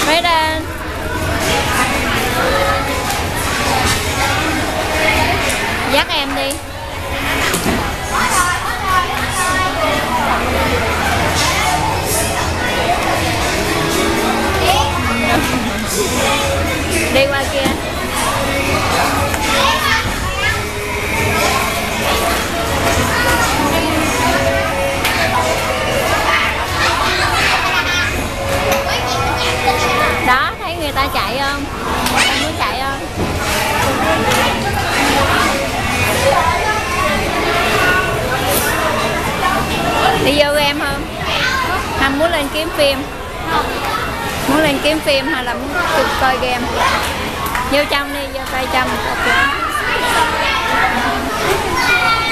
Mấy đen. Dắt em đi. Đi qua kia. Đó, thấy người ta chạy không? Em muốn chạy không? Đi vô game không? Hằng muốn lên kiếm phim? Muốn lên kiếm phim hay là muốn coi game? Vô trong đi, vô tay trong. Okay.